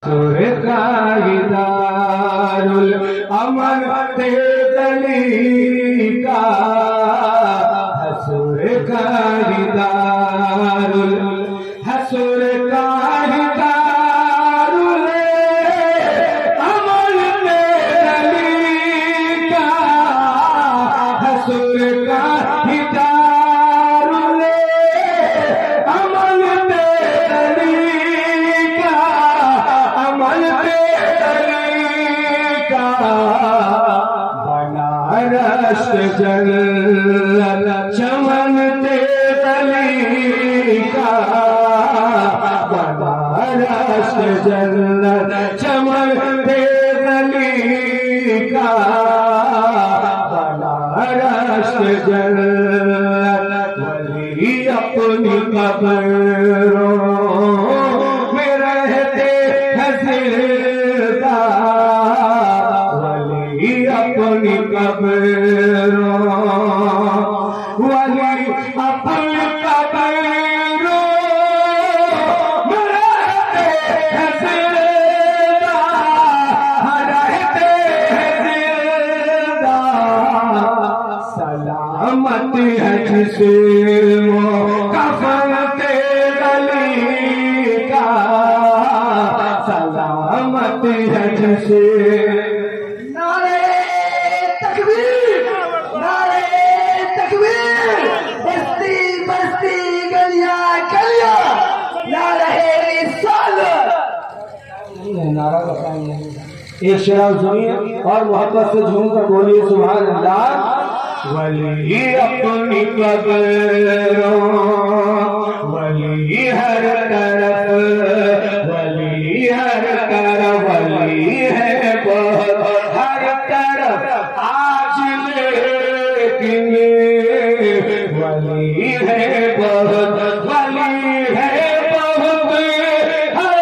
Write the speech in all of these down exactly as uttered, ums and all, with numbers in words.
سر کا دارل امن تیزلی کا حسر کا دارل حسر کا دارل امن تیزلی کا حسر کا دارل امن تیزلی کا امن تیزلی کا بنارس جنت چمن تیزلی کا بنارس جنت چمن تیزلی کا بنارس جنت ولی اپنی قبروں میں رہتے ہیں زندہ ولی اپنی قبروں ولی اپنی قبروں میں رہتے ہیں زندہ رہتے ہیں زندہ سلامت ہے جسم و کفن تیزلی کا سلامت ہے جسم نعرہ تکبیر نعرہ تکبیر بستی بستی گلیاں گلیاں نعرہ رسالت نعرہ بتائیں گے ایک شعر سنیے اور محبت سے جھوم کر بولیے سبحان اللہ ولی اپنی قبروں ولی ہر طرف ولی ہر طرف ولی ہے بہت ہر طرف آج لیکن ولی ہے بہت ولی ہے بہت ہر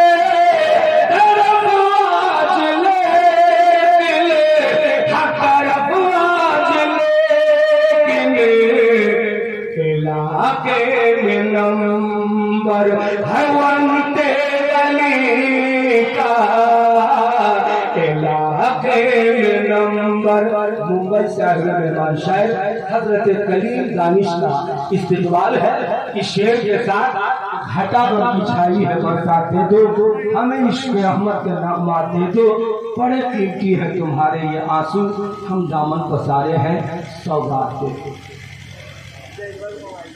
طرف آج لیکن ہر طرف آج لیکن علاقے میں نمبر ہون تیزلی کا علاقے میں نمبر ممبئی شہر مہمان شاعر حضرت کلیم دانش کا استقبال ہے اس شعر کے ساتھ گھٹا پر کی چھائی ہے برسات دے دو ہمیں عشق احمد کے نغمات دے دو بڑے قیمتی ہے تمہارے یہ آنسو ہم دامن پسارے ہیں سوگات دے دو